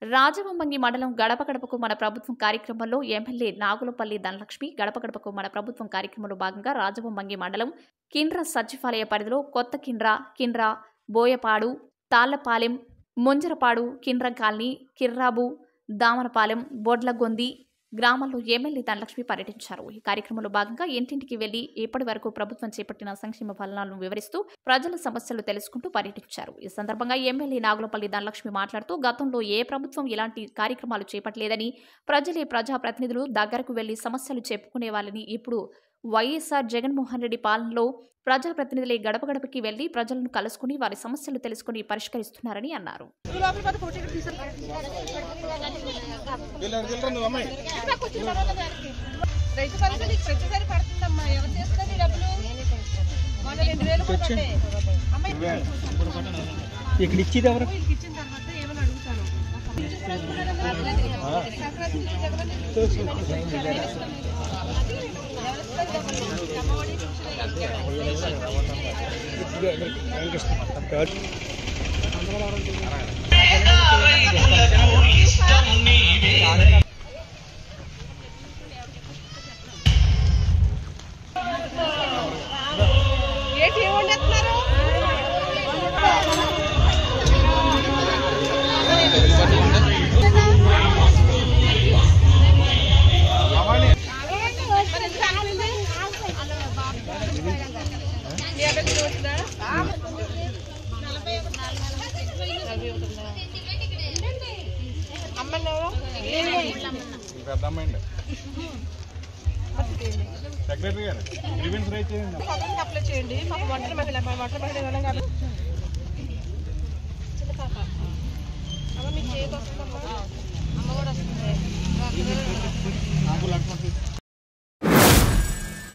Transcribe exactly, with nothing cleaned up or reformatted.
రాజవొమ్మంగి మండలం గడప గడపకు మన ప్రభుత్వం కార్యక్రమంలో ఎమ్మెల్యే నాగులపల్లి ధనలక్ష్మి గడప గడపకు మన ప్రభుత్వం కార్యక్రమంలో భాగంగా రాజవొమ్మంగి మండలం కిండ్ర సచివాలయ పరిధిలో కొత్త కిండ్ర కిండ్ర బోయపాడు తాళ్లపాలెం ముంజరపాడు కిండ్ర కాలనీ కిర్రాబు దామనపాలెం బొడ్లగొంది గ్రామాల్లో ఎమ్మెల్యే ధనలక్ష్మి పర్యటించారు. ఈ కార్యక్రమంలో భాగంగా ఇంటింటికి వెళ్లి ఇప్పటి వరకు ప్రభుత్వం చేపట్టిన సంక్షేమ ఫలాలను వివరిస్తూ ప్రజల సమస్యలు తెలుసుకుంటూ పర్యటించారు. ఈ సందర్భంగా ఎమ్మెల్యే నాగులపల్లి ధనలక్ష్మి మాట్లాడుతూ గతంలో ఏ ప్రభుత్వం ఇలాంటి కార్యక్రమాలు చేపట్టలేదని, ప్రజలే ప్రజాప్రతినిధులు దగ్గరకు వెళ్లి సమస్యలు చెప్పుకునే వాళ్ళని ఇప్పుడు వైఎస్ఆర్ జగన్మోహన్ రెడ్డి పాలనలో ప్రజాప్రతినిధులే గడప గడపకి వెళ్లి ప్రజలను కలుసుకుని వారి సమస్యలు తెలుసుకుని పరిష్కరిస్తున్నారని అన్నారు. ఇక్కడ ఇచ్చేది ఎవరు? సెక్రటరీ గారు గ్రీవెన్స్ రైజ్ చేయండి, అప్లై చేయండి. మాకు వంటలు మహిళ వంటల మహిళ ఇవ్వడం కాబట్టి చిన్న పాప అమ్మ మీకు చేయకొస్తుందమ్మా.